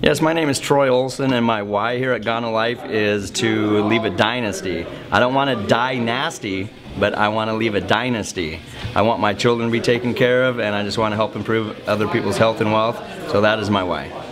Yes, my name is Troy Olson, and my why here at GanoLife is to leave a dynasty. I don't want to die nasty, but I want to leave a dynasty. I want my children to be taken care of, and I just want to help improve other people's health and wealth, so that is my why.